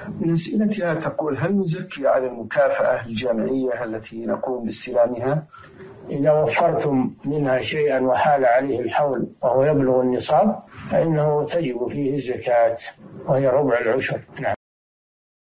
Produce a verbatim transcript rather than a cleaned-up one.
من أسئلتها تقول: هل نزكي على المكافأة الجامعية التي نقوم باستلامها؟ إذا وفرتم منها شيئا وحال عليه الحول وهو يبلغ النصاب فإنه تجب فيه الزكاة وهي ربع العشر. نعم.